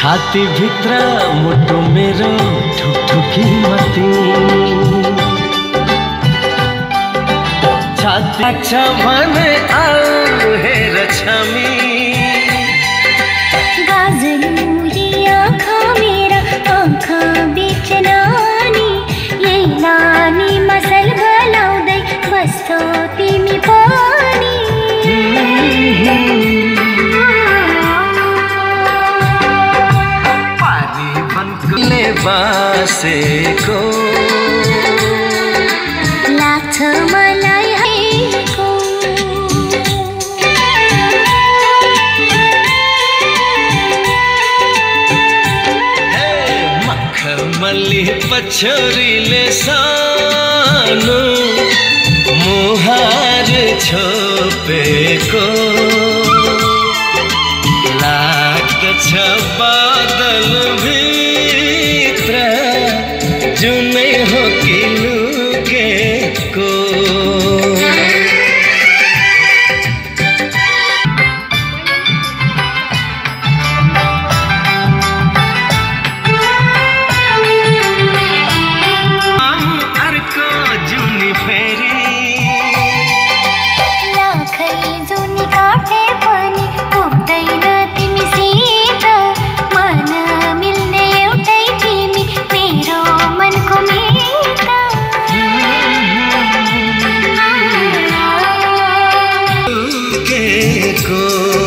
छाती भित्र मुटु मेरो ठुकठुकी मती छाती छ भने आऊ हेर छमी गाजलुरी आँखा मेरा आँखा बीच नानी यही नानी मसल गलाउँदै बस्छौ तिमी पनि बासेको लाग्छ मलाई हैको मखमली पछोरीले सानो मुहार छोपेको लाग्दछ बादल जुनै हो कि लुकेको अर्को जुनी फेरि लाखै जुनी काटे पनि पुग्दैन तिमीसित मन मिल्ने एउटै तिमी मेरो मनको मिता लुकेको